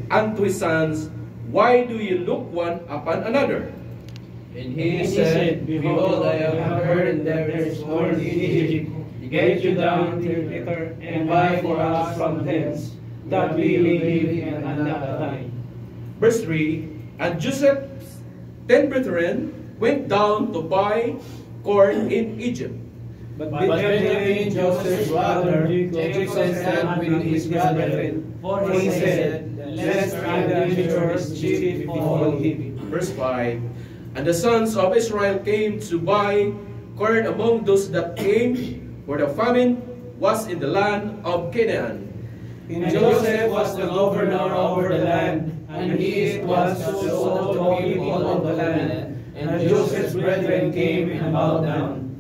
unto his sons, Why do you look one upon another? And he said, Behold, I have heard that there is corn in Egypt. Get you down to thither, and buy for us from thence, that we may live and not die. Verse 3, And Joseph's 10 brethren went down to buy corn in Egypt. But Benjamin, Joseph's brother, Jacob stand with his brethren, for he said, Lest the future mischief befall him. Verse 5, And the sons of Israel came to buy corn among those that came, for the famine was in the land of Canaan. And Joseph was the governor over the land, and he was also the people of the land. And Joseph's brethren came and bowed down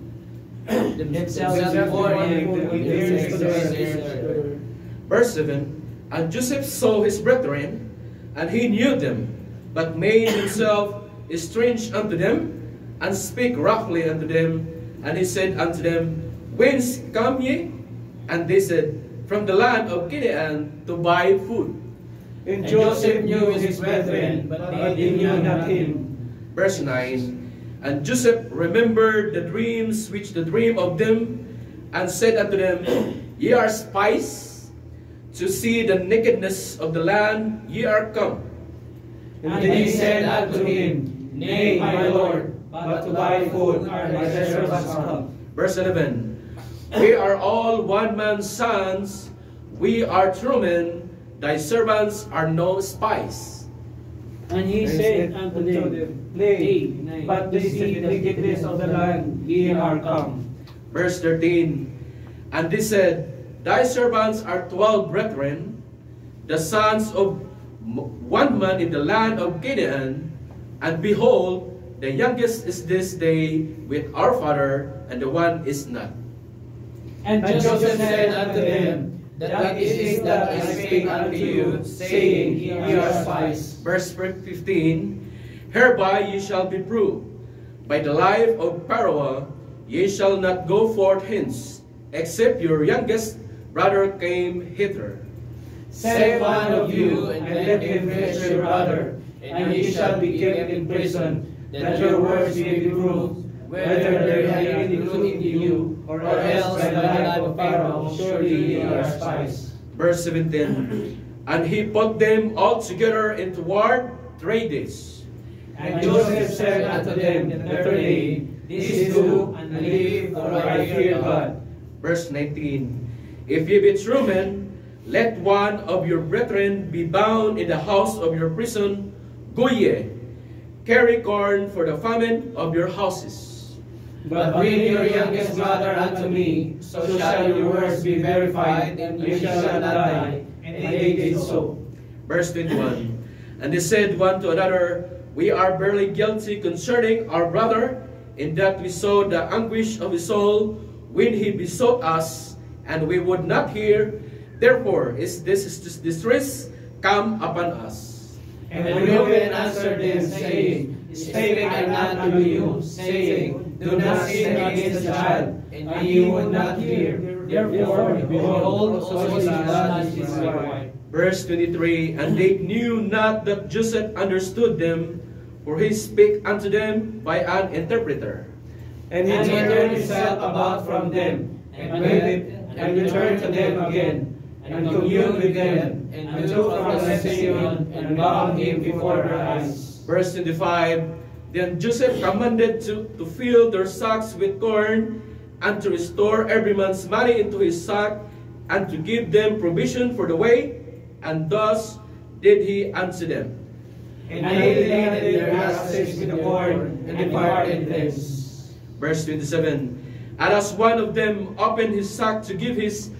themselves before him with ears to the Verse 7, And Joseph saw his brethren, and he knew them, but made himself strange unto them, and spake roughly unto them. And he said unto them, Whence come ye? And they said, From the land of Canaan, to buy food. And Joseph knew his brethren, but they knew not him. Verse 9, And Joseph remembered the dreams which the dream of them, and said unto them, Ye are spies, to see the nakedness of the land ye are come. And they said unto him, Nay, my lord, but to buy food are thy servants come. Verse 11, We are all one man's sons, we are true men, thy servants are no spies. And he said unto them, Nay, but to see the nakedness of the land ye are come. Verse 13, And they said, Thy servants are 12 brethren, the sons of one man in the land of Canaan, and behold, the youngest is this day with our father, and the one is not. And Joseph said unto them, That it is that I speak unto you, saying, Ye are spies. Verse 15, Hereby ye shall be proved, by the life of Pharaoh, ye shall not go forth hence, except your youngest brother came hither. Send one of you, and let him fetch your brother, and ye shall be kept in prison, that your words may be proved, whether there be any truth in you, or else by the life of Pharaoh, surely ye are spies. Verse 17, And he put them all together into ward 3 days. And Joseph said unto them the third day, This do, and live, for I fear God. Verse 19, If ye be true men, let one of your brethren be bound in the house of your prison. Go ye, carry corn for the famine of your houses. But bring your youngest brother unto me, so shall your words be verified, and you shall not die. And they did so. Verse 21, And they said one to another, We are barely guilty concerning our brother, in that we saw the anguish of his soul when he besought us, and we would not hear. Therefore is this distress come upon us. And Reuben answered them, saying, Spake I not unto you, saying, Do not sin against the child, and ye would not hear. Therefore, behold, so is God his wife. Verse 23, And they knew not that Joseph understood them, for he spake unto them by an interpreter. And he turned himself about from them, and returned to them again, and communed with them, and took from the Simeon, and bound him before their eyes. Verse 25, Then Joseph commanded to fill their sacks with corn, and to restore every man's money into his sack, and to give them provision for the way, and thus did he unto them. And they divided their assets with the corn, and departed thence. Verse 27, And as one of them opened his sack to give his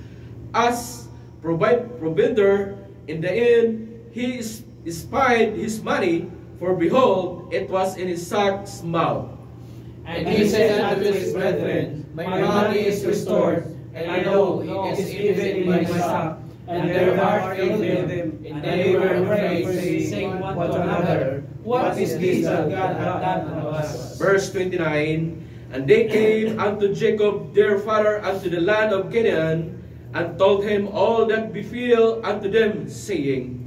provender in the inn, he espied his money, for behold, it was in his sack's mouth. And he said unto his brethren, My money is restored, and I know it is even in my sack. And their heart failed them, and they were afraid, saying one to another, What is this that God hath done unto us? Verse 29, And they came unto Jacob their father unto the land of Canaan, and told him all that befell unto them, saying,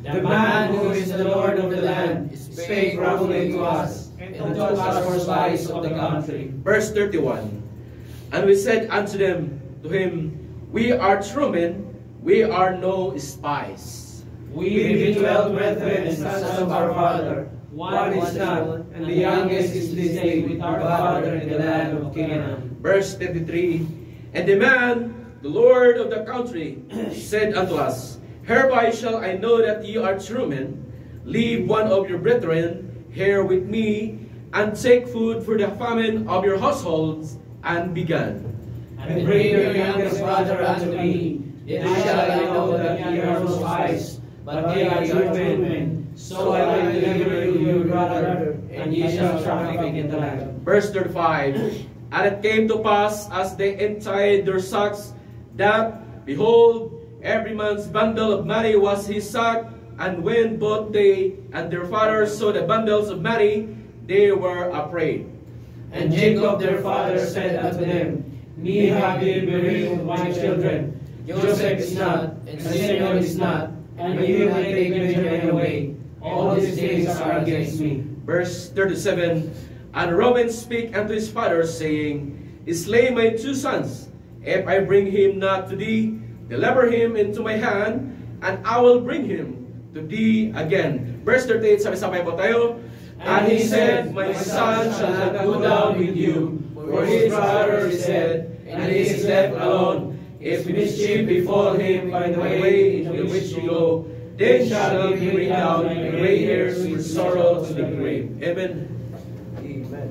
The man who is the Lord of the land spake roughly to us, and took us for spies of the country. Verse 31. And we said unto him, We are true men, we are no spies. We be 12 brethren and sons of our father. One is not, and the youngest is this day with our father in the land of Canaan. Verse 53. And the man, the Lord of the country, said unto us, Hereby shall I know that ye are true men. Leave one of your brethren here with me, and take food for the famine of your households, and began. And bring your youngest brother unto me, then shall I know that ye are no spies, but they are true men. So I will deliver you your brother, and ye shall traffic in the land. Verse 35. And it came to pass, as they untied their sacks, that, behold, every man's bundle of money was his sack, and when both they and their fathers saw the bundles of money, they were afraid. And Jacob their father said unto them, Me have ye bereaved my children. Joseph is not, and Simeon is not, and you have taken Benjamin away. All these things are against me. Verse 37. And Reuben spake unto his father, saying, Slay my two sons. If I bring him not to thee, deliver him into my hand, and I will bring him to thee again. Verse 38, sabay-sabay po tayo. And he said, My son shall not go down with you, for his brother is dead, and he is left alone. If mischief befall him by the way into which we go, then shall he bring down my gray hairs with sorrow to the grave. Amen. Amen.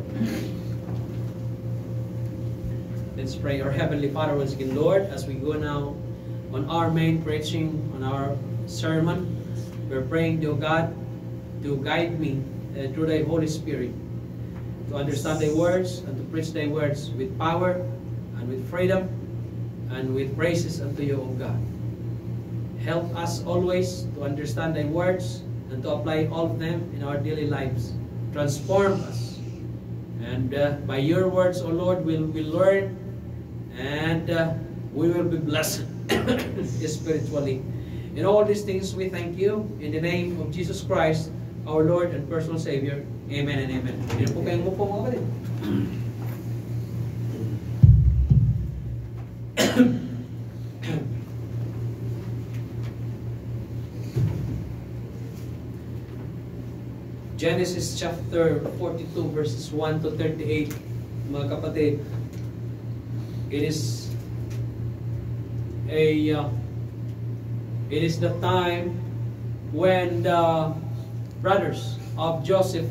Let's pray. Our Heavenly Father, once again, Lord, as we go now on our main preaching, on our sermon, we're praying to God to guide me through Thy Holy Spirit, to understand Thy words and to preach Thy words with power and with freedom and with praises unto You, O God. Help us always to understand Thy words and to apply all of them in our daily lives. Transform us. And by Your words, O Lord, we'll learn, and we will be blessed spiritually. In all these things, we thank You in the name of Jesus Christ, our Lord and personal Savior. Amen and amen. Hindi po kayong mupo, mga kapatid. Genesis chapter 42 verses 1 to 38, mga kapatid. It is the time when the brothers of Joseph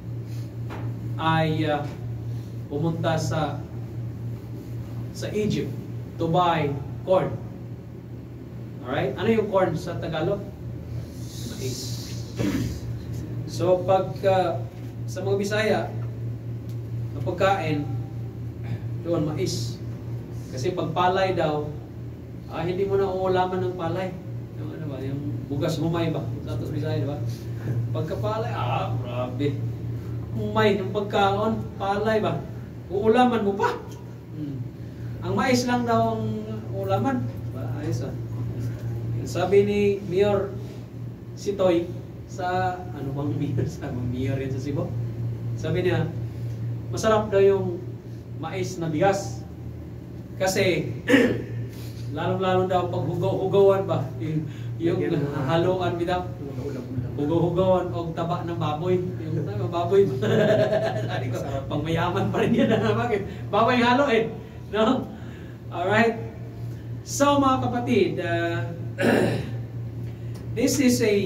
ay pumunta sa Egypt to buy corn. Alright? Ano yung corn sa Tagalog? Mais. So pag sa mga Bisaya, ang pagkain doon mais. Kasi pag palay daw, hindi mo na uulaman ng palay. Yung ano ba, yung bugas humay ba? Sa Bisaya, di ba? Pagkapalay, grabe. Humay ng pagkaon, palay ba? Uulaman mo pa. Ang mais lang daw ang uulaman. Ayos ah. Sabi ni Mayor Sitoy sa ano bang mayor sa mayor yan sa Cebu. Sabi niya, masarap daw yung mais na bigas. Kasi lalong-lalo daw pag hugaw-hugawan ba? Yung haluan bitaw. Hugaw-hugawan o taba ng baboy. Yung baboy. Sabi ko, pang mayaman pa rin yan. Bakit? Baboy halo eh. No? Alright? So mga kapatid, this is a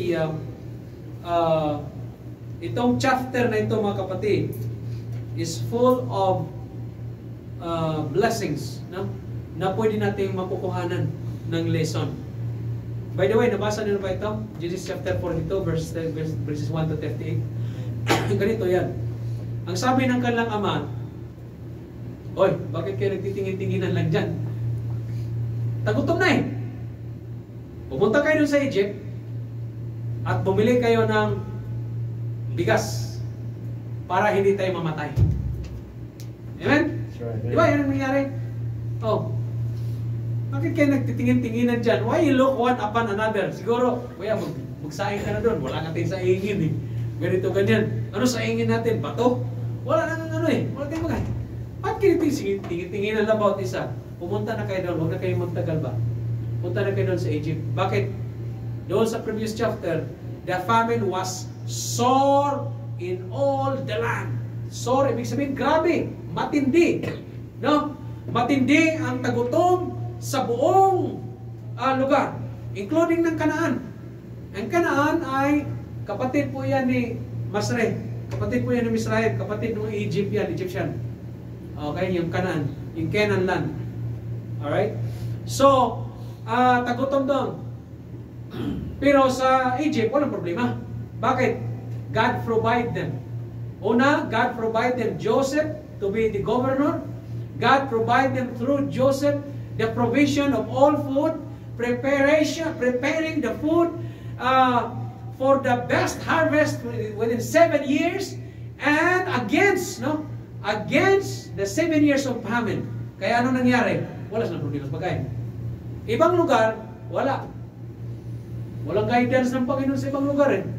itong chapter na ito mga kapatid is full of blessings, no? Na pwede nating makukuhanan ng lesson. By the way, nabasa niyo ba ito? Genesis chapter 42 verses 1 to 38. Ganito yan. Ang sabi ng kanilang ama, Oy, bakit kayo nagtitingin-tinginan lang dyan? Tagutom na eh. Pumunta kayo dun sa Egypt at bumili kayo ng bigas para hindi tayo mamatay. Amen? Sure. Di ba yan ang nangyari? Oh. Bakit kayo nagtitingin-tinginan dyan? Why you look one upon another? Siguro, kuya, magsaing ka na doon. Wala natin saingin eh. Ganito, ganyan. Ano saingin natin? Bato? Wala nang ano eh. Wala tayong mga. At tingin-tingin na about isa. Pumunta na kayo doon. Huwag na kayo magtagal ba? Punta na kayo doon sa Egypt. Bakit? Doon sa previous chapter, the famine was sore in all the land. Sore, ibig sabihin, grabe, matindi. No? Matindi ang tagutom sa buong lugar, including ng Kanaan. Ang Kanaan ay kapatid po yan ni Masre. Kapatid po yan ni Misrael. Kapatid ng Egyptian. Okay, yung Kanaan. Yung Canaan land. Alright? So, tagutom doon. Pero sa Egypt, walang problema. Bakit? God provide them. Una, God provide them Joseph to be the governor. God provide them through Joseph the provision of all food, preparing the food for the best harvest within 7 years, and against the 7 years of famine. Kaya ano nangyari? Wala silang problema sa pagkain. Ibang lugar, wala. Walang guidance ng Panginoon sa ibang lugar eh.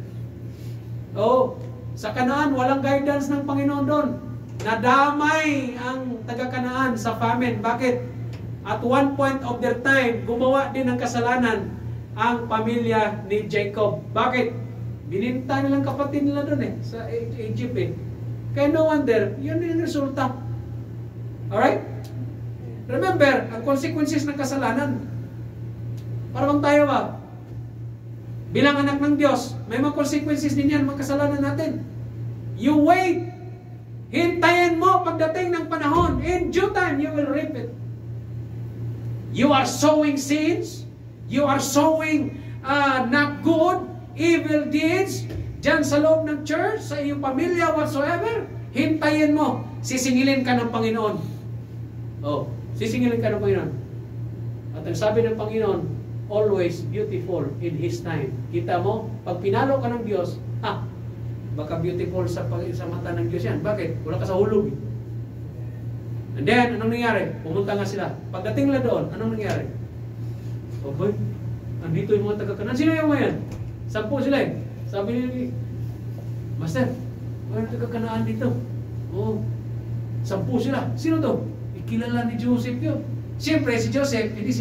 Sa Kanaan, walang guidance ng Panginoon doon. Nadamay ang taga-Kanaan sa famine. Bakit? At one point of their time, gumawa din ng kasalanan ang pamilya ni Jacob. Bakit? Bininta nilang kapatid nila doon eh, sa Egypt eh. Kaya no wonder, yun yung resulta. Alright? Remember, ang consequences ng kasalanan. Para bang tayo ba? Bilang anak ng Diyos, may mga consequences din yan, mga kasalanan natin. You wait. Hintayin mo pagdating ng panahon. In due time, you will reap it. You are sowing sins. You are sowing not good, evil deeds. Diyan sa loob ng church, sa iyong pamilya, whatsoever. Hintayin mo. Sisingilin ka ng Panginoon. Sisingilin ka ng Panginoon. At ang sabi ng Panginoon, always beautiful in His time. Kita mo, pag pinalo ka ng Diyos, baka beautiful sa mata ng Diyos yan. Bakit? Wala ka sa hulog. And then, anong nangyari? Pumunta nga sila. Pagdating nila doon, anong nangyari? Boy, andito yung mga taga-Kanaan. Sino yung mga yan? 10 sila eh. Sabi ni Master, may taga-Kanaan dito. 10 sila. Sino to? Ikilala ni Joseph yun. Siyempre, si Joseph, hindi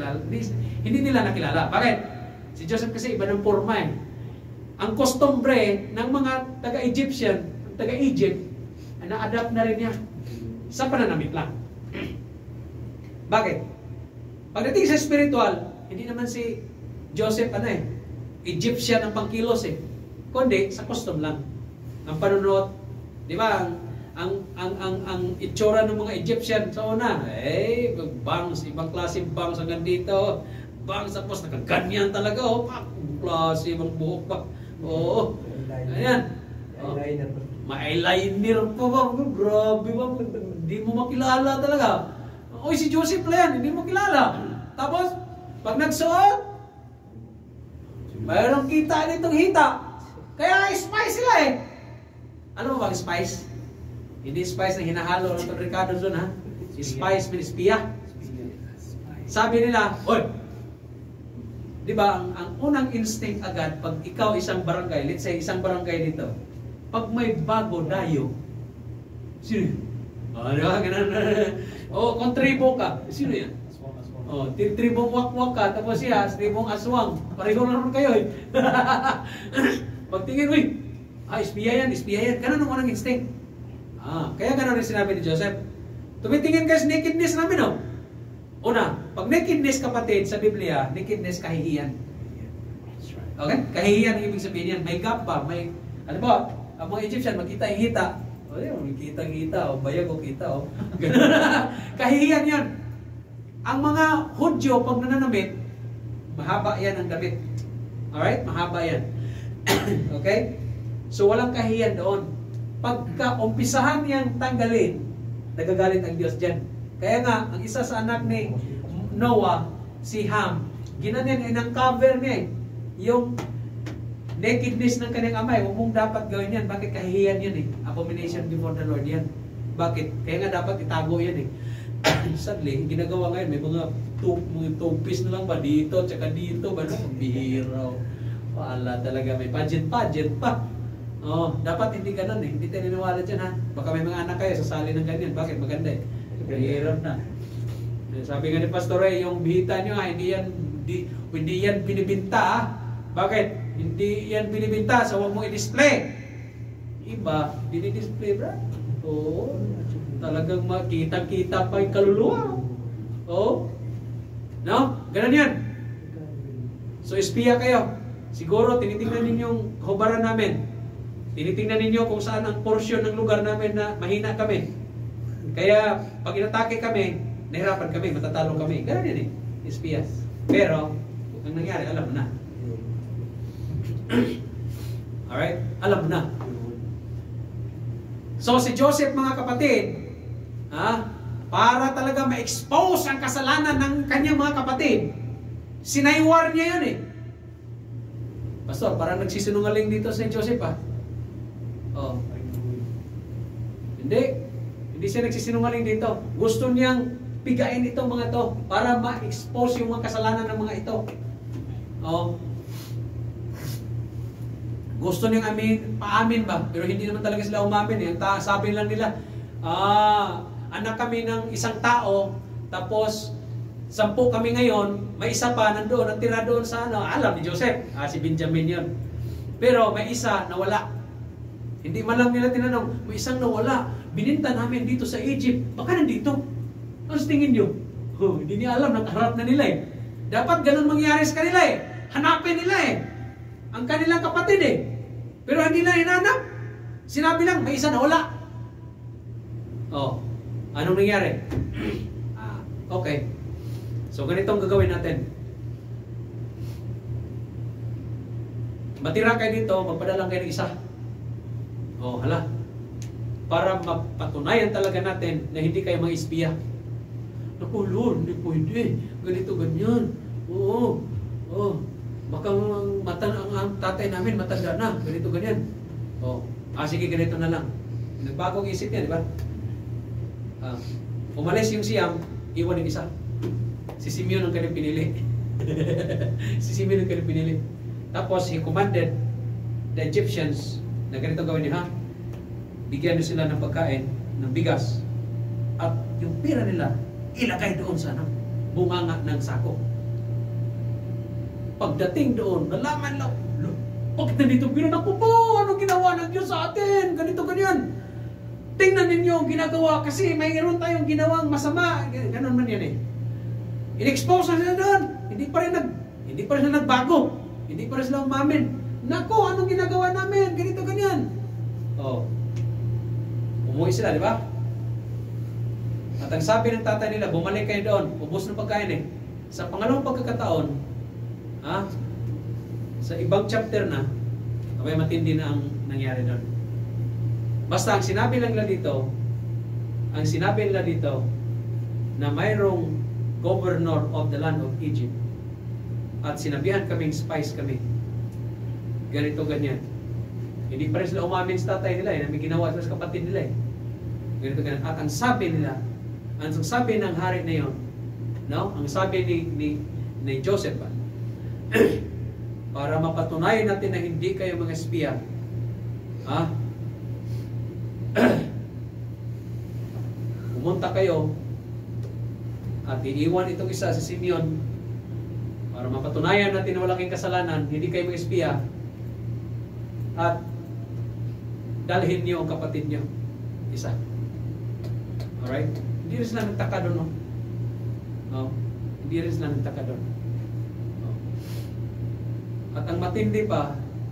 nila nakilala. Bakit? Si Joseph kasi iba ng forma eh. Ang kostumbre ng mga taga-Egyptian, taga-Egypt, na-adapt na rin niya sa pananamit lang. Bakit? Pagdating sa spiritual, hindi naman si Joseph Egyptian ang pangkilos eh. Kundi sa custom lang. Ang panunod, di ba? Ang itsura ng mga Egyptian sa una, bangs, ibang klaseng bangs hanggang dito. Bangs, tapos nakaganyan talaga, klase, ibang buhok pa. Ayan. Ma-eyeliner pa ba? Grabe ba? Hindi mo makilala talaga. Si Joseph lang yan, hindi mo makilala. Tapos, pag nagsuot, mayroong kita nitong hita. Kaya spice sila eh. Ano ba spice? Hindi spice na hinahalo ng Ricardo doon ha. Spice means piya. Sabi nila, di ba, ang unang instinct agad, pag ikaw isang barangay, let's say isang barangay dito, pag may bago dayo, sino yun? Di ba, ganun. Kung tribo ka, sino yan? Tribong wakwak ka, tapos siya, tribong aswang. Pareho na rin kayo eh. Pagtingin, espiya yan. Ganun ang unang instinct. Kaya gano'n rin sinabi ni Joseph. Tumitingin kayo sa nakedness namin, Una, pag nakedness kapatid sa Biblia, nakedness kahihiyan. Okay? Kahihiyan ibig sabihin yan. May gap pa. Ano ba? Ang mga Egyptian, makita yung hita. Kita, bayag o kita, kahihiyan yan. Ang mga Hudyo, pag nananamit, mahaba yan ang damit. Alright? Mahaba yan. Okay? So, walang kahihiyan doon. Pagka umpisahan niyang tanggalin, nagagalit ang Diyos dyan. Kaya nga, ang isa sa anak ni Noah, si Ham, ginanyan, inang-cover niya yung nakedness ng kanyang amay. Huwag mong dapat gawin yan. Bakit kahihiyan yan Abomination before the Lord yan. Bakit? Kaya nga dapat itago yan Sadly, ginagawa ngayon, may mga two-piece na lang ba dito, tsaka dito, ba bihira. Wala talaga, may budget pa. Oh, dapat hindi ganun eh. Hindi tayo niniwala dyan ha. Baka may mga anak kayo sasali ng ganyan. Bakit? Maganda eh. Hirap na. Sabi nga ni Pastor Ray, yung bihita nyo ha, hindi yan binibinta ha. Bakit? Hindi yan binibinta, so huwag mong i-display. Iba, dinidisplay bro. Oo. Talagang makita-kita pa yung kaluluwa. Oo. No? Ganun yan. So, espiya kayo. Siguro, tinitingnan ninyo yung hubaran namin. Tinitingnan ninyo kung saan ang porsyon ng lugar namin na mahina kami. Kaya, pag inatake kami, nahirapan kami, matatalo kami. Ganun yan eh. Espiya. Pero, ang nangyari, alam mo na. Alright? Alam mo na. So, si Joseph, mga kapatid, para talaga ma-expose ang kasalanan ng kanyang mga kapatid, sinaywar niya yun eh. Pastor, parang nagsisinungaling dito si Joseph Oh. Hindi siya nagsisinungaling dito. Gusto niyang pigain itong mga to para ma-expose yung mga kasalanan ng mga ito. Oh. Gusto niyang paamin ba? Pero hindi naman talaga sila umamin eh. Sabi lang nila, anak kami ng isang tao, tapos 10 kami ngayon, may isa pa nandoon, natira doon sa alam ni Joseph, si Benjamin yun. Pero may isa nawala. Hindi man lang nila tinanong, may isang nawala, bininta namin dito sa Egypt, baka nandito. Ano sa tingin nyo? Hindi niya alam, nakaharap na nila eh. Dapat ganun mangyari sa kanila eh. Hanapin nila eh. Ang kanilang kapatid eh. Pero hindi na hinanap. Sinabi lang, may isa nawala. Oh, anong nangyari? Okay. So, ganito ang gagawin natin. Matira kayo dito, magpadala kayo ng isa. Oh, hala. Para mapatunayan talaga natin na hindi kayo mga espiya. Naku, Lord, hindi pwede. Ganito, ganyan. Oo. Baka ang tatay namin matanda na. Ganito, ganyan. Sige, ganito na lang. Nagbagong isip niya, di ba? Umalis yung siyam, iwan yung isa. Si Simeon ang kanyang pinili. Si Simeon ang kanyang pinili. Tapos, he commanded the Egyptians na ganito gawin niya, bigyan niyo sila ng pagkain, ng bigas, at yung pira nila, ilagay doon sa bunganga ng sako. Pagdating doon, nalaman lang, bakit nandito pira? Naku po, anong ginawa ng Diyos sa atin? Ganito, ganyan. Tingnan ninyo ang ginagawa kasi mayroon tayong ginawang masama. Ganon man yan eh. In-expose na sila doon. Hindi pa rin sila nagbago. Hindi pa rin sila umamin. Naku, anong ginagawa namin? Ganito, ganyan. Umuwi sila, di ba? At ang sabi ng tatay nila, bumalik kayo doon. Ubos ng pagkain eh. Sa pangalawang pagkakataon, sa ibang chapter na, may matindi na ang nangyari doon. Basta ang sinabi nila dito, na mayroong governor of the land of Egypt at sinabihan kaming spies kami. Ganito, ganyan. Hindi pa rin sila umamin sa tatay nila na may ginawa sila sa kapatid nila Ganito, ganyan. At ang sabi nila, ang sabi ng hari na yon, ang sabi ni Joseph, para mapatunayan natin na hindi kayo mga espiya, pumunta kayo at iiwan itong isa si Simeon para mapatunayan natin na wala kayong kasalanan, hindi kayo mga espiya, at dalhin niyo ang kapatid niyo isa. Alright? Hindi rin sila nagtaka doon, hindi rin sila nagtaka doon. At ang matindi pa,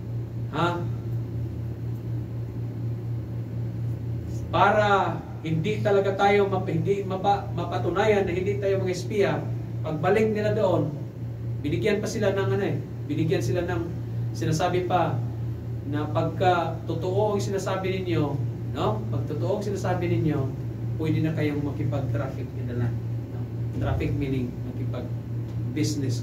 para hindi talaga tayo mapatunayan na hindi tayo mga espiya, pagbalik nila doon, binigyan pa sila ng binigyan sila ng sinasabi pa na pagka totoo ang sinasabi ninyo, pag totoo ang sinasabi ninyo, pwede na kayong makipag-traffic in the land. Traffic meaning makipag-business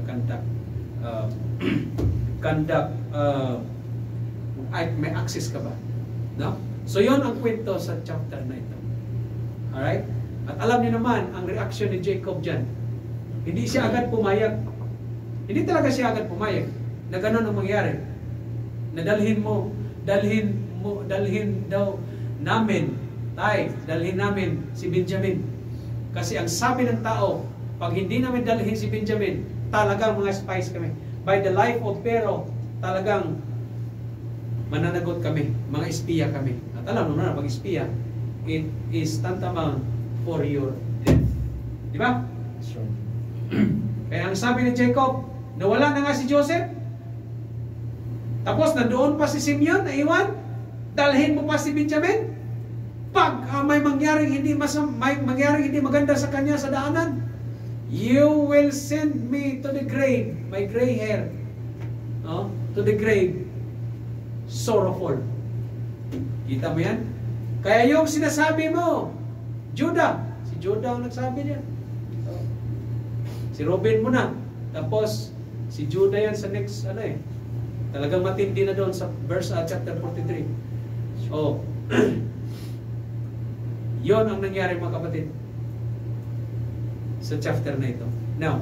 may access ka ba? So yon ang kwento sa chapter na ito. Alright? At alam niyo naman ang reaction ni Jacob dyan. Hindi siya agad pumayag. Hindi talaga siya agad pumayag. na ganun ang mangyari. Na dalhin daw namin, dalhin namin si Benjamin. Kasi ang sabi ng tao, pag hindi namin dalhin si Benjamin, talagang mga spies kami. By the life of Pharaoh, talagang mananagot kami, mga espiya kami. At alam mo na, pag espiya, it is tantamount for your death. Di ba? Sure. Kaya ang sabi ni Jacob, nawala na nga si Joseph. Tapos nandoon pa si Simeon na iwan. Dalhin mo pa si Benjamin. Pag may mangyaring hindi maganda sa kanya sa daanan, you will send me to the grave, my gray hair, to the grave, sorrowful. Kita mo yan? Kaya yung sinasabi mo, Judah, si Judah ang nagsabi niya. Si Robin muna. Tapos, si Judah yan sa next, talagang matindi na doon sa verse chapter 43. Oh, yon ang nangyari mga kapatid sa chapter na ito. Now,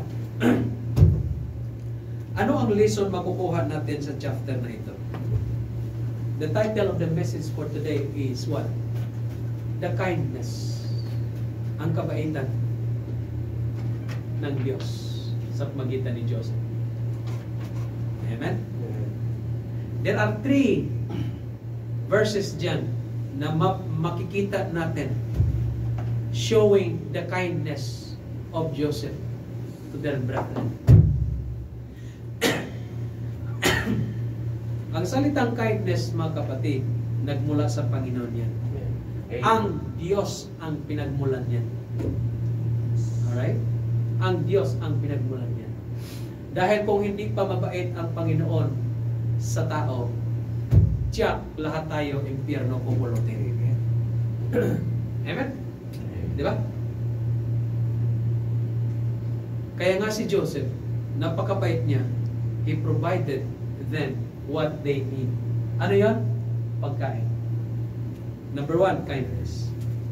ano ang lesson makukuha natin sa chapter na ito? The title of the message for today is what? The kindness. Ang kabaitan ng Diyos sa pamagitan ni Joseph. Amen? There are 3 verses dyan na makikita natin showing the kindness of Joseph to their brethren. Ang salitang kindness, mga kapatid, nagmula sa Panginoon yan. Ang Diyos ang pinagmulan yan. Alright? Ang Diyos ang pinagmulan yan. Dahil kung hindi pa mabait ang Panginoon sa tao, tiyak, lahat tayo impyerno pupulutin. Amen? Di ba? Kaya nga si Joseph, napakabait niya. He provided them what they need. Ano yan? Pagkain. Number 1, kindness.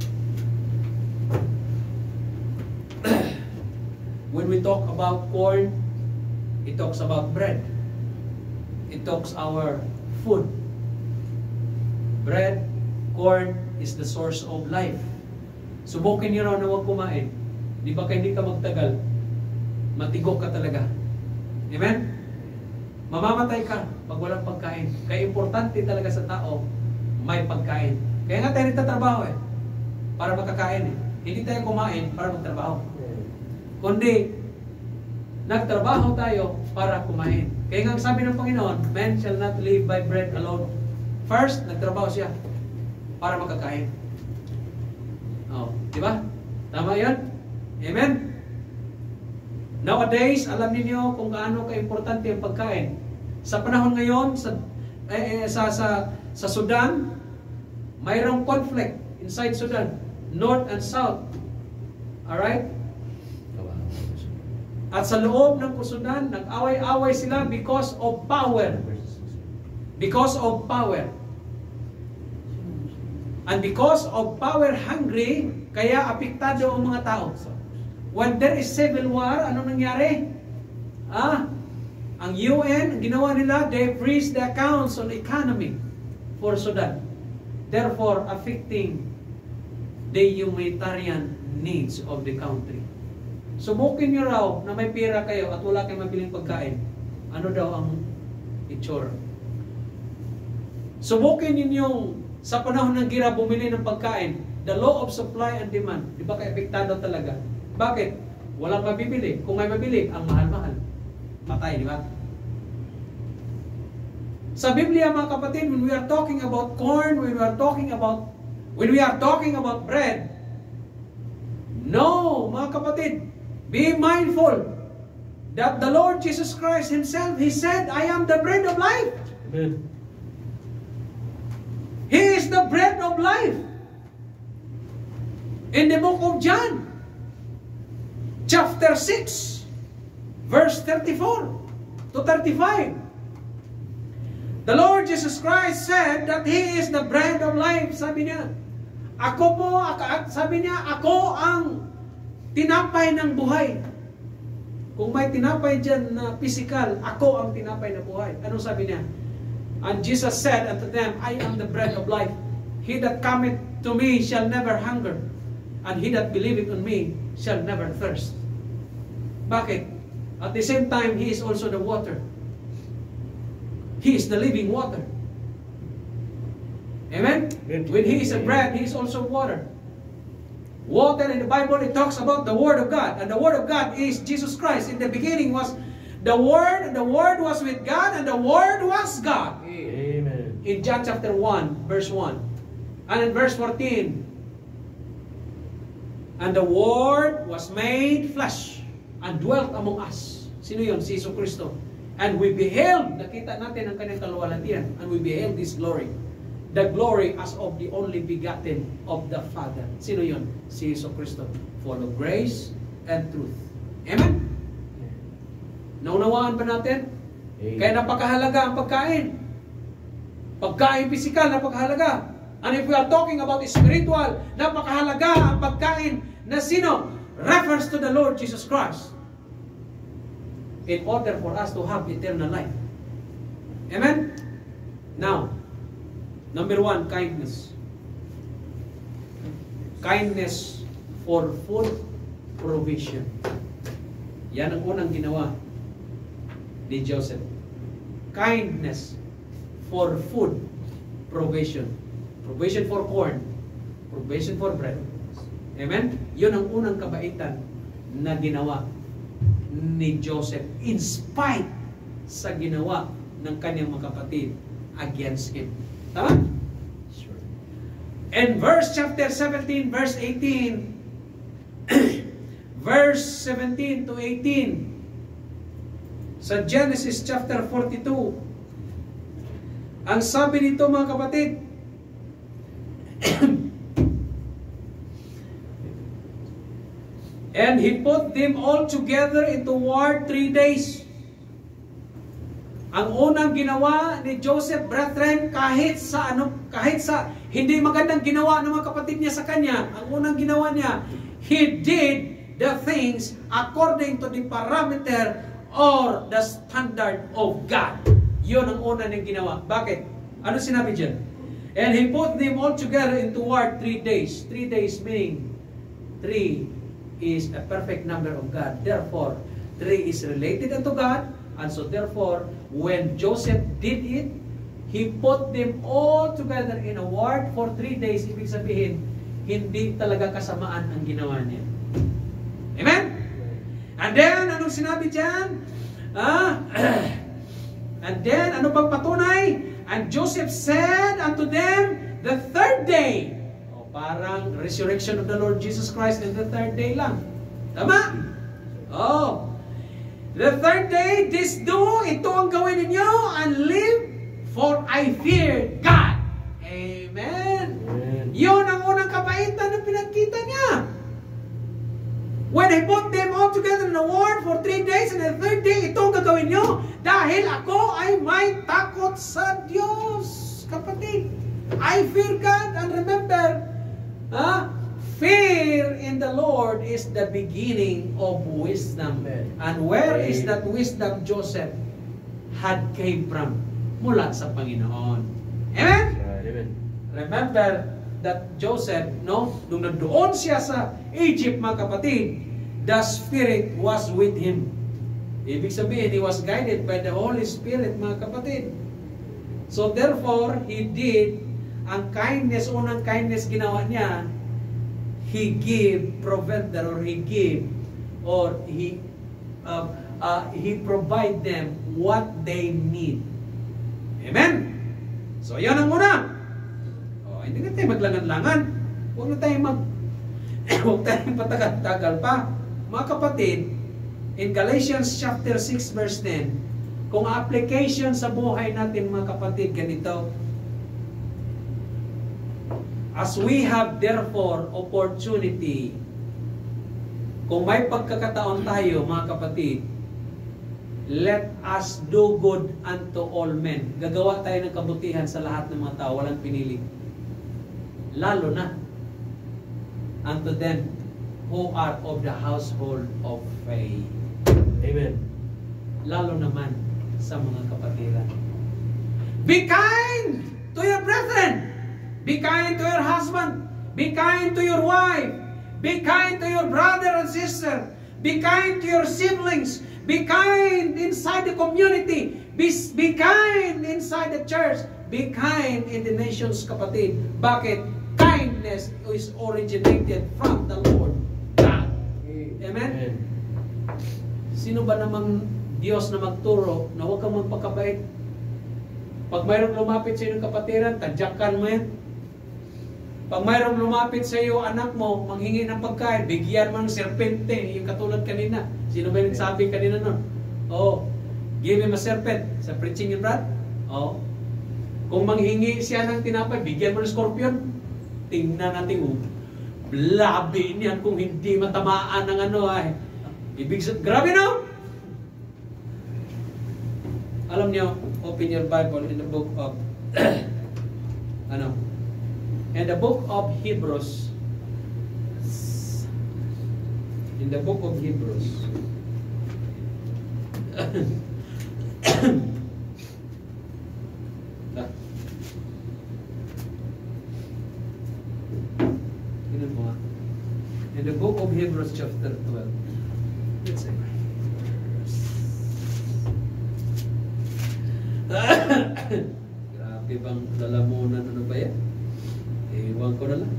When we talk about corn, it talks about bread. It talks our food. Bread, corn is the source of life. Subukin niyo raw na huwag kumain. Di ba kaya hindi ka magtagal? Matigok ka talaga. Amen? Mamamatay ka pag walang pagkain. Kaya importante talaga sa tao, may pagkain. Kaya nga tayo nagtatrabaho para makakain Hindi tayo kumain para magtrabaho. Kundi, nagtrabaho tayo para kumain. Kaya nga sabi ng Panginoon, man shall not live by bread alone. First, nagtrabaho siya para makakain. Di ba? Tama yan? Amen? Nowadays, alam niyo kung gaano ka-importante ang pagkain. Sa panahon ngayon, sa Sudan, mayroong conflict inside Sudan, North and South. Alright? At sa loob ng Sudan, nag-away-away sila because of power. Because of power. And because of power hungry, kaya apektado ang mga tao. When there is civil war, ano nangyari? Ang UN, ginawa nila, they freeze the accounts on economy for Sudan. Therefore, affecting the humanitarian needs of the country. Subukin nyo raw na may pera kayo at wala kayong mabiling pagkain. Ano daw ang itsura? Subukin ninyong sa panahon ng gira bumili ng pagkain. The law of supply and demand. Di ba kaya apektado talaga? Bakit? Walang mabibili. Kung may mabili, ang mahal-mahal. Patay, di ba? Sa Biblia, mga kapatid, when we are talking about corn, when we are talking about bread, no, mga kapatid, be mindful that the Lord Jesus Christ Himself, He said, I am the bread of life. Amen. He is the bread of life. In the book of John, chapter 6, verse 34 to 35, the Lord Jesus Christ said that He is the bread of life. Sabi niya, sabi niya, ako ang tinapay ng buhay. Kung may tinapay dyan na physical, ako ang tinapay na buhay. Anong sabi niya? And Jesus said unto them, I am the bread of life. He that cometh to me shall never hunger, and he that believeth on me shall never thirst. Bakit? At the same time, He is also the water. He is the living water. Amen? When He is a bread, He is also water. Water in the Bible, it talks about the Word of God. And the Word of God is Jesus Christ. In the beginning was the Word, and the Word was with God, and the Word was God. Amen. In John chapter 1, verse 1. And in verse 14, and the Word was made flesh and dwelt among us. Sino yun? Si Jesu Cristo. And we beheld, nakita natin ang kanyang kaluwalhatian, and we beheld this glory. The glory as of the only begotten of the Father. Sino yun? Si Jesu Cristo. Full of grace and truth. Amen? Naunawaan ba natin? Amen. Kaya napakahalaga ang pagkain. Pagkain pisikal, napakahalaga. And if we are talking about spiritual, napakahalaga ang pagkain na sino? Refers to the Lord Jesus Christ. In order for us to have eternal life. Amen? Now, number 1, kindness. Kindness for food provision. Yan ang unang ginawa ni Joseph. Kindness for food provision. Provision for corn. Provision for bread. Amen? Yun ang unang kabaitan na ginawa ni Joseph in spite sa ginawa ng kanyang mga kapatid against him. Tama? Sure. And verse chapter 17, verse 18, verse 17 to 18, sa Genesis chapter 42, ang sabi nito mga kapatid, and he put them all together into ward 3 days. Ang unang ginawa ni Joseph, brethren, kahit sa hindi magandang ginawa ng mga kapatid niya sa kanya, ang unang ginawa niya, he did the things according to the parameter or the standard of God. Yun ang una niyang ginawa. Bakit? Ano sinabi dyan? And he put them all together into ward 3 days. 3 days meaning 3 is a perfect number of God. Therefore, 3 is related unto God. And so therefore, when Joseph did it, he put them all together in a ward for 3 days. Ibig sabihin, hindi talaga kasamaan ang ginawa niya. Amen? And then, anong sinabi dyan? And then, ano pang patunay? And Joseph said unto them, the 3rd day. O, parang resurrection of the Lord Jesus Christ in the 3rd day lang. Tama? Oh. The 3rd day, this do, ito ang gawin ninyo, and live, for I fear God. Amen. Amen. Yun ang unang kabaitan na pinagkita niya. When he put them all together in a ward for 3 days, and the 3rd day, ito ang gagawin nyo, dahil ako ay may takot sa Diyos. Kapatid, I fear God, and remember, fear in the Lord is the beginning of wisdom. Amen. And where is that wisdom Joseph had came from? Mula sa Panginoon. Amen? Amen. Remember that Joseph, nung nandoon siya sa Egypt, mga kapatid, the Spirit was with him. Ibig sabihin, he was guided by the Holy Spirit, mga kapatid. So therefore, he did ang kindness, unang kindness ginawa niya, he gave, provider, or he gave, or he provide them what they need. Amen? So, yan ang una. O, hindi na tayo maglangan-langan. Huwag na tayo huwag tayong patagal-tagal pa. Mga kapatid, in Galatians chapter 6 verse 10, kung application sa buhay natin mga kapatid, ganito, as we have therefore opportunity, kung may pagkakataon tayo mga kapatid, let us do good unto all men. Gagawa tayo ng kabutihan sa lahat ng mga tao, walang pinili. Lalo na unto them who are of the household of faith. Amen. Lalo naman sa mga kapatiran. Be kind to your brethren. Be kind to your husband. Be kind to your wife. Be kind to your brother and sister. Be kind to your siblings. Be kind inside the community. Be kind inside the church. Be kind in the nations, kapatid. Bakit? Kindness is originated from the Lord God. Amen? Sino ba namang Diyos na magturo na huwag kang magpakabait? Pag mayroong lumapit sa iyong kapatiran, tadyakan mo yan. Pag mayroong lumapit sa iyo, anak mo, manghingi ng pagkain, bigyan mo ng serpente, yung katulad kanina. Sino ba yung nagsabi kanina nun? Oh, give him a serpent sa preaching and Brad. Oh. Kung manghingi siya ng tinapay, bigyan mo ng scorpion. Tingnan natin, labi niyan kung hindi matamaan ng ano ay. Ibig sabihin, grabe no? Alam niyo, open your Bible in the book of in the book of Hebrews. In the book of Hebrews. In the book of Hebrews chapter 12. Let's see. Grabe bang lalamunan, ano ba yan? Ewan ko na lang.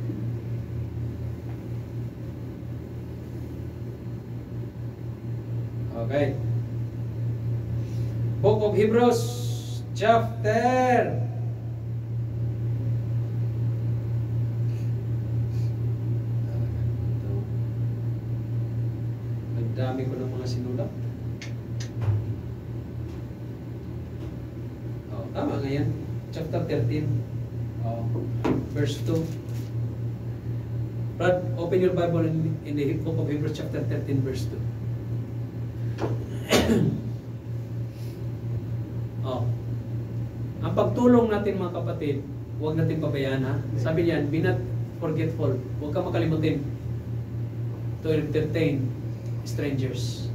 Okay. Book of Hebrews chapter nagdami ko ng mga sinulat. Tama nga yan. Chapter 13. Verse 2. Brad, open your Bible in the book of Hebrews chapter 13 verse 2. Ang pagtulong natin mga kapatid, huwag natin pabayaan ha. Sabi niyan, be not forgetful. Huwag kang makalimutin to entertain strangers.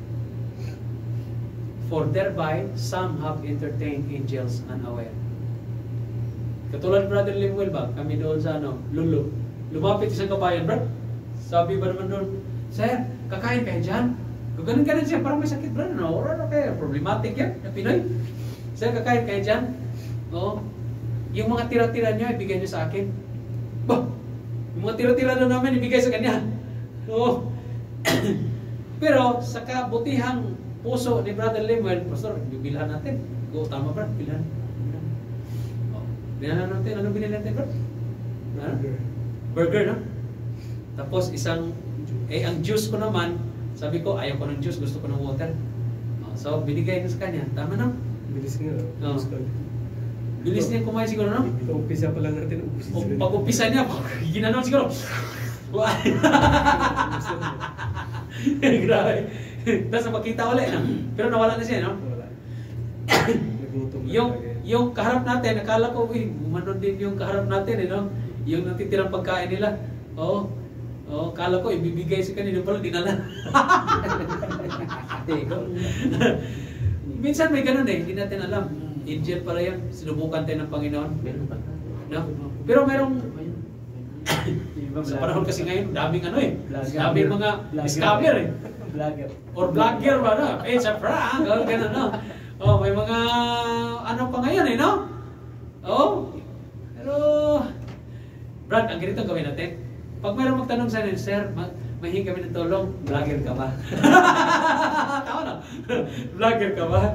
For thereby some have entertained angels unaware. Katulad Brother Lemuel ba? Kami doon sa Lulu. Lumapit isang kabayan, bro. Sabi ba naman doon, Sir, kakain kayo dyan? Ganun siya, parang may sakit, bro. Wala kayo. Problematic yan, na Pinoy. Sir, kakain kayo dyan? Oo. Yung mga tira-tira niya, ibigay niyo sa akin. Bah! Yung mga tira-tira na namin, ibigay sa kanya. Oo. Pero, sa kabutihang puso ni Brother Lemuel, Pastor, bibilhan natin. Tama ba? Bilhan. Bilhan natin. Ano binili natin, bro? Burger, no? Tapos ang juice ko naman, sabi ko, ayaw ko ng juice, gusto ko ng water. So, binigay ko sa kanya. Tama na? Bilis nga. Bilis niya kumain siguro, no? Umpisa pa lang natin. Pag-umpisa niya, ginanon siguro. Grabe. Tapos makita ulit, no? Pero nawala na siya, no? Wala. Yung kaharap natin, nakala ko, gumanon din yung kaharap natin, no? Yung natitirang pagkain nila. Kala ko, ibibigay sa kanila, pala dinala. Minsan may ganun hindi natin alam. Angel pala yan, sinubukan tayo ng Panginoon. No? Pero merong, sa panahon kasi ngayon, daming daming mga scammer Vlogger. Or vlogger ba, no? It's a prank, ganun, no? May mga, pa ngayon, no? Pero, Brad, ang ganito gawin natin. Pag mayroong magtanong sa akin, Sir, mahingi kami ng tulong, vlogger ka ba? Tama na? Vlogger ka ba?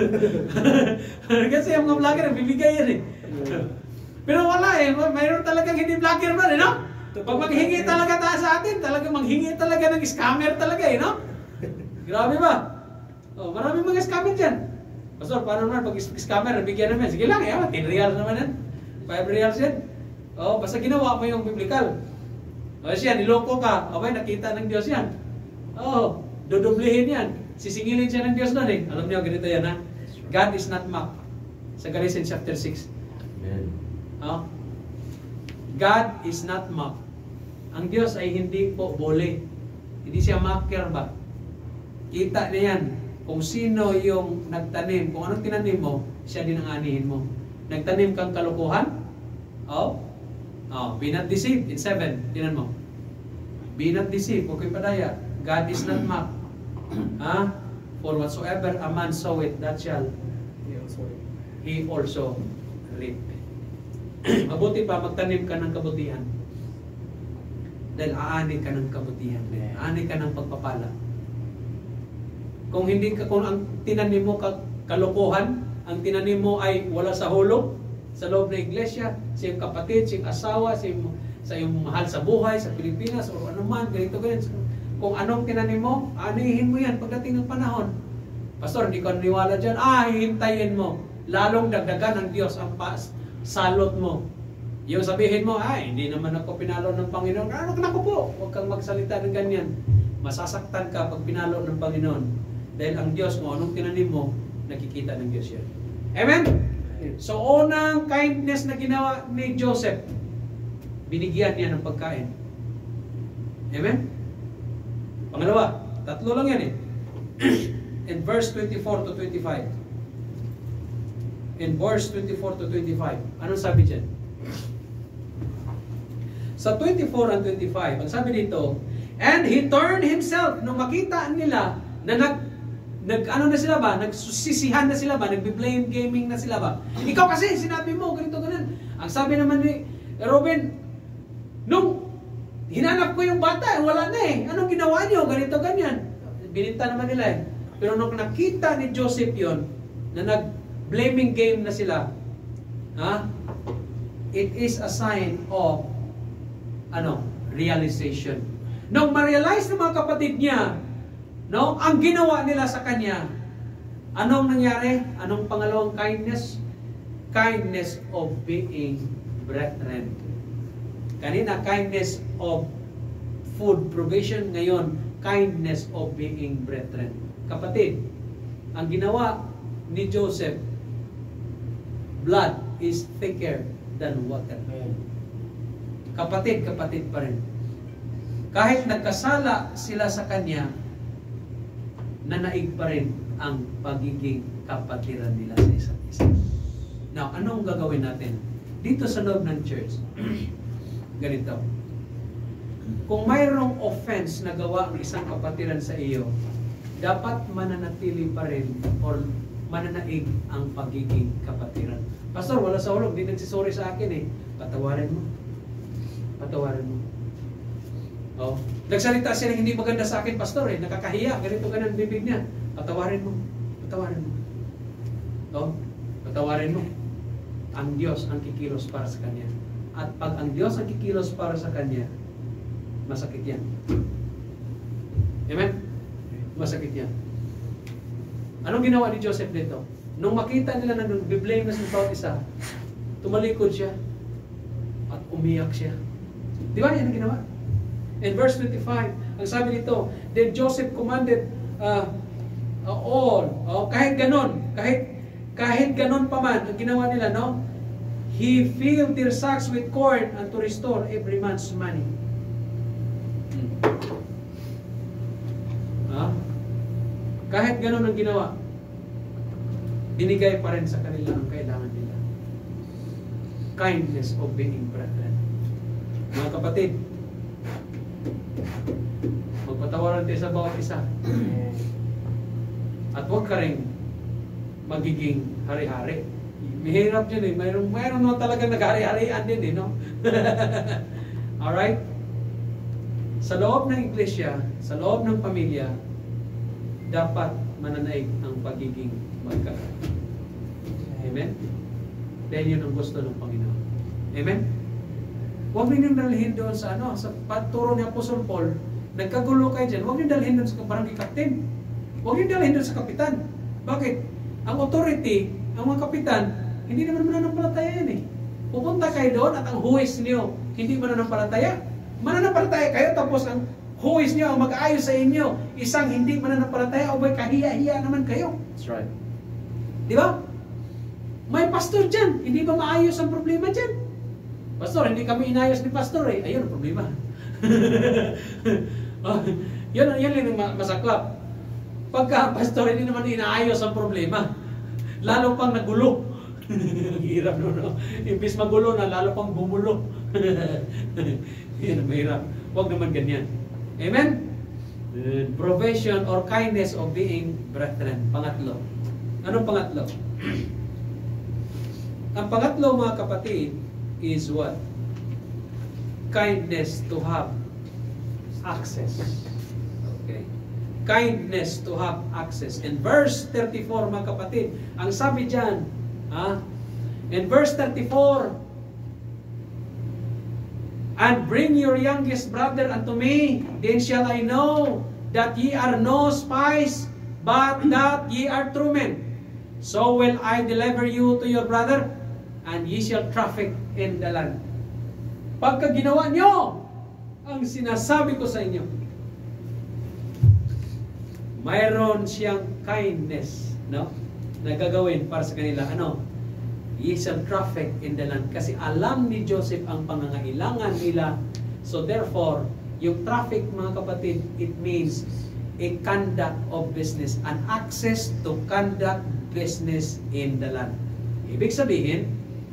Kasi yung mga vlogger, bibigay yan Pero wala mayroon talagang hindi vlogger ba, no? Pag maghingi talaga tayo sa atin, talagang manghingi talaga ng scammer talaga, no? Grabe ba? Maraming mga scammer dyan. Pastor, paano naman pag scammer, nabigyan naman? Sige lang, 10 reals naman yan. 5 reals yan. Basta ginawa mo yung biblical. Siya, niloko ka. Nakita ng Diyos yan. Dodoblihin yan. Sisingilin siya ng Diyos doon Alam niyo, ganito yan God is not mocked. Sa Galatians chapter 6. Amen. God is not mocked. Ang Diyos ay hindi po bole. Hindi siya mocker ba? Kita na yan. Kung sino yung nagtanim, kung anong tinanim mo, siya din ang anihin mo. Nagtanim kang kalokohan? Be not deceived. In 7, tinan mo. Be not deceived. Huwag kayo padaya. God is not mocked. For whatsoever a man soweth, that shall he also reap. Mabuti pa, magtanim ka ng kabutihan. Dahil aani ka ng kabutihan. Aani ka ng pagpapala. Kung ang tinanim mo kalokohan, ang tinanim mo ay wala sa hulog, sa loob ng iglesia, sa iyong kapatid, sa iyong asawa, sa iyong mahal sa buhay, sa Pilipinas, o ano man, ganito. Kung anong tinanim mo, anihin mo yan pagdating ng panahon. Pastor, hindi ko naniwala dyan. Hihintayin mo. Lalong dagdagan ng Diyos ang salot mo. Yung sabihin mo, hindi naman ako pinalo ng Panginoon. Naku po, huwag kang magsalita ng ganyan. Masasaktan ka pag pinalo ng Panginoon. Dahil ang Diyos mo, anong tinanim mo, nakikita ng Diyos yan. Amen? So, unang kindness na ginawa ni Joseph, binigyan niya ng pagkain. Amen? Pangalawa, 3 lang yan In verse 24 to 25. In verse 24 to 25. Anong sabi dyan? Sa 24 and 25, ang sabi dito, and he turned himself, nung makita nila na nagsisisihan na sila ba? Nagbe-blame gaming na sila ba? Ikaw kasi, sinabi mo, ganito, ganun. Ang sabi naman ni Robin, nung hinanap ko yung bata, wala na Anong ginawa niyo? Ganito, ganyan. Bininta naman nila Pero nung nakita ni Joseph yon na nag-blaming game na sila, it is a sign of realization. Nung ma-realize ng mga kapatid niya, ang ginawa nila sa kanya, anong nangyari? Anong pangalawang kindness? Kindness of being brethren. Kanina, kindness of food provision. Ngayon, kindness of being brethren. Kapatid, ang ginawa ni Joseph, blood is thicker than water. Kapatid pa rin. Kahit nagkasala sila sa kanya, nanaig pa rin ang pagiging kapatiran nila sa isa't isa. Now, anong gagawin natin? Dito sa loob ng church, ganito. Kung mayroong offense na gawa ng isang kapatiran sa iyo, dapat mananatili pa rin or mananaig ang pagiging kapatiran. Pastor, wala sa hulog, di nagsisorry sa akin Patawarin mo. Patawarin mo. Nagsalita siya ng hindi maganda sa akin, pastor nakakahiya, ganito ganun bibig niya. Patawarin mo. Patawarin mo. Patawarin mo. Ang Diyos ang kikilos para sa kanya. At pag ang Diyos ang kikilos para sa kanya, masakit yan. Amen? Masakit yan. Anong ginawa ni Joseph dito? Nung makita nila na nag-blame na sa bawat isa, tumalikod siya at umiyak siya. Di ba yan ang ginawa? In verse 25, ang sabi dito, then Joseph commanded all, kahit ganon pa man, ang ginawa nila, he filled their sacks with corn and to restore every man's money. Kahit ganon ang ginawa, binigay pa rin sa kanila ang kailangan nila. Kindness of being brethren. Mga kapatid, magpatawaran tayo sa bawat isa. At huwag ka rin magiging hari-hari. Mahirap dyan mayroon no talagang naghari-harian din Alright? Sa loob ng iglesia, sa loob ng pamilya, dapat mananaig ang pagiging magkakapatid. Amen? Dahil yun ang gusto ng Panginoon. Amen? Huwag ninyong dalhin doon sa sa paturo ni Apostol Paul, nagkagulo kayo dyan, huwag ninyong dalhin doon sa barangay captain. Huwag ninyong dalhin doon sa kapitan. Bakit? Ang authority, ang mga kapitan, hindi naman mananampalataya yan Pupunta kayo doon at ang huwis niyo, hindi mananampalataya. Mananampalataya kayo tapos ang huwis niyo ang mag-aayos sa inyo, isang hindi mananampalataya o may kahiya-hiya naman kayo. That's right. Di ba? May pastor dyan, hindi ba maayos ang problema dyan? Pastor, hindi kami inayos ni pastor Ayun ang problema. Yun lang masaklap. Pagka pastor, hindi naman inaayos ang problema. Lalo pang nagulo. Hirap no. Imbis magulo na, lalo pang bumulo. Yan ang mahirap. Huwag naman ganyan. Amen? Profession or kindness of being brethren. Pangatlo. Anong pangatlo? Ang pangatlo, mga kapatid, is what? Kindness to have access. Okay. Kindness to have access. In verse 34, mga kapatid, ang sabi dyan, in verse 34, and bring your youngest brother unto me, then shall I know that ye are no spies, but that ye are true men. So will I deliver you to your brother, and ye shall traffic in the land. Pagka ginawa nyo ang sinasabi ko sa inyo, mayroon siyang kindness, no? Na gagawin para sa kanila. Ano? Ye shall traffic in the land. Kasi alam ni Joseph ang pangangailangan nila. So therefore, yung traffic, mga kapatid, it means a conduct of business, an access to conduct business in the land. Ibig sabihin,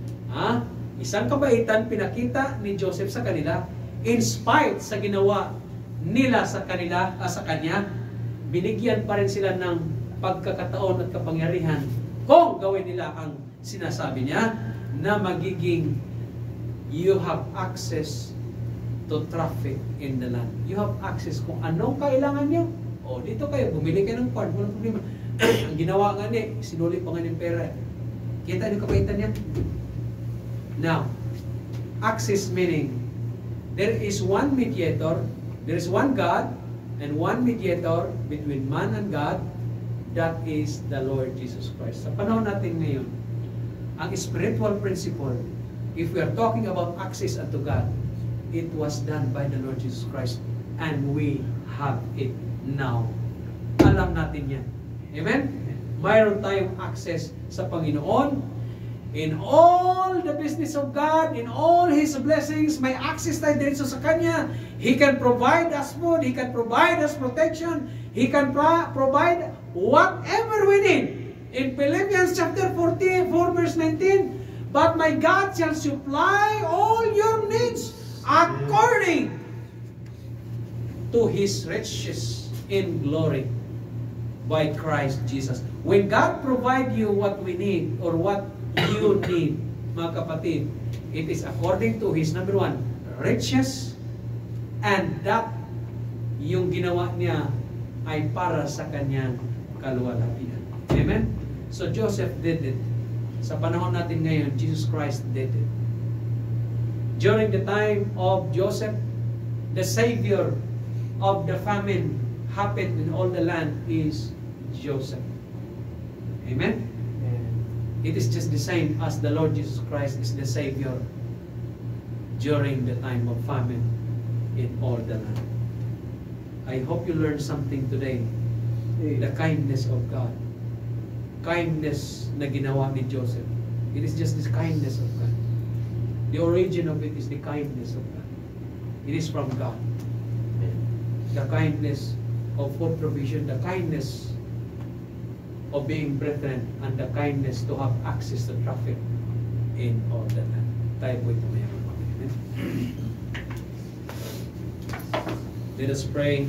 isang kabaitan pinakita ni Joseph sa kanila, in spite sa ginawa nila sa kanila, sa kanya, binigyan pa rin sila ng pagkakataon at kapangyarihan kung gawin nila ang sinasabi niya na magiging you have access to traffic in the land. You have access kung anong kailangan niyo. O, dito kayo, bumili kayo ng corn, walang problema. Ang ginawa nga niya, sinuli pa nga ng pera. Kita niyo kabaitan niya? Now, access meaning, there is one mediator, there is one God, and one mediator between man and God, that is the Lord Jesus Christ. Sa panahon natin ngayon, ang spiritual principle, if we are talking about access unto God, it was done by the Lord Jesus Christ, and we have it now. Alam natin yan. Amen? Mayroon tayong access sa Panginoon. In all the business of God, in all His blessings, may access tayo diretso sa Kanya. He can provide us food, He can provide us protection, He can provide whatever we need. In Philippians chapter 4 verse 19, but my God shall supply all your needs according to His riches in glory by Christ Jesus. When God provide you what we need or what you need, mga kapatid, it is according to His, number one, riches, and that yung ginawa niya ay para sa kanyang kaluwalhatian. Amen? So Joseph did it. Sa panahon natin ngayon, Jesus Christ did it. During the time of Joseph, the Savior of the famine happened in all the land is Joseph. Amen? It is just the same as the Lord Jesus Christ is the Savior during the time of famine in all the land. I hope you learned something today. The kindness of God. Kindness na ginawa ni Joseph. It is just this kindness of God. The origin of it is the kindness of God. It is from God. The kindness of food provision, the kindness of being brethren, and the kindness to have access to traffic in all the land. Tayo po ito mayroon. Let us pray.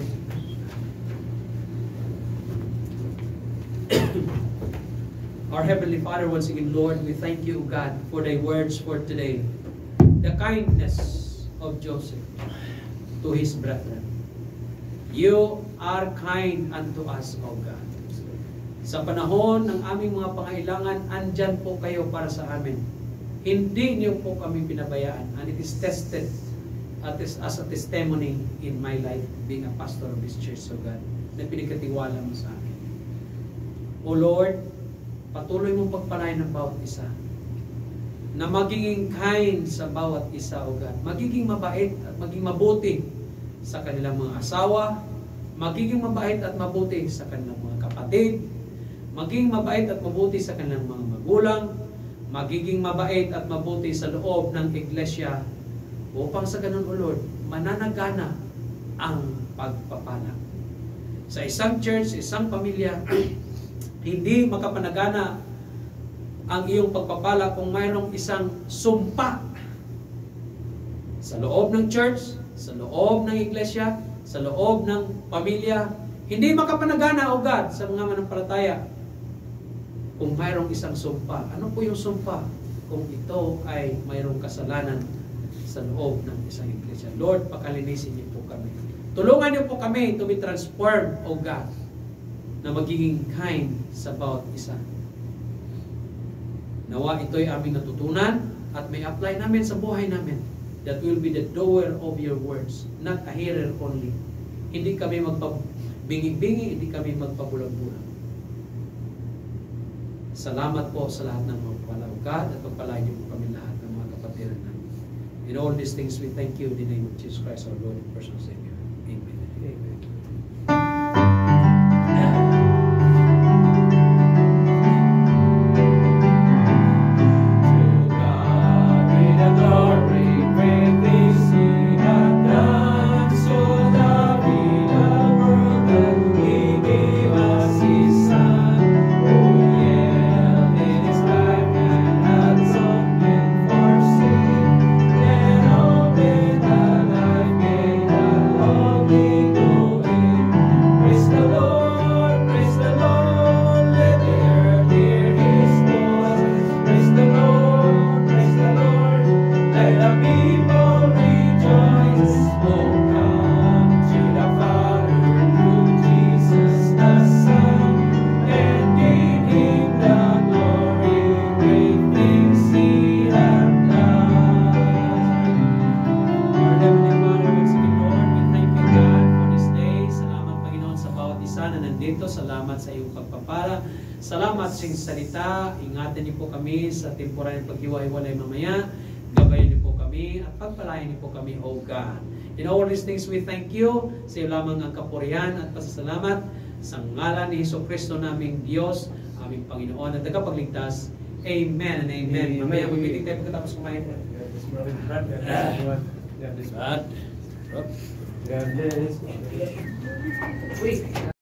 Our Heavenly Father, once again, Lord, we thank you, God, for thy words for today. The kindness of Joseph to his brethren. You are kind unto us, O God. Sa panahon ng aming mga pangailangan, andyan po kayo para sa amin. Hindi niyo po kami pinabayaan. And it is tested as a testimony in my life, being a pastor of this church, O God, na pinagkatiwala mo sa amin. O Lord, patuloy mong pagpalain ng bawat isa, na magiging kind sa bawat isa, O God. Magiging mabait at maging mabuti sa kanilang mga asawa, magiging mabait at mabuti sa kanilang mga kapatid, maging mabait at mabuti sa kanilang mga magulang, magiging mabait at mabuti sa loob ng iglesia, upang sa ganun, O Lord, mananagana ang pagpapala. sa isang church, sa isang pamilya, hindi makapanagana ang iyong pagpapala kung mayroong isang sumpa sa loob ng church, sa loob ng iglesia, sa loob ng pamilya. Hindi makapanagana, O God, sa mga manampalataya kung mayroong isang sumpa. Ano po yung sumpa? Kung ito ay mayroong kasalanan sa loob ng isang iglesia. Lord, pakalinisin niyo po kami. Tulungan niyo po kami to be transformed, O God, na magiging kind sa bawat isa. Nawa ito'y aming natutunan at may apply namin sa buhay namin. That will be the doer of your words, not a hearer only. Hindi kami magpabingi-bingi, hindi kami magpabulag-bulag. Salamat po sa lahat ng mga palawgad at pagpalain niyo po kami lahat ng mga kapatiran namin. In all these things, we thank you in the name of Jesus Christ, our Lord and personal Savior. Amen. Amen. Salamat sa iyong salita. Ingatan niyo po kami sa temporal ng paghiwa-hiwalay mamaya. Gabayan niyo po kami at pagpalain niyo po kami, O God. In all these things, we thank you. Sa iyo lamang ang kapurihan at pasasalamat sa ngalan ni Jesucristo naming Diyos, aming Panginoon at tagapagligtas. Amen and amen. Mamaya mag-meeting tayo pagkatapos kumain. God bless.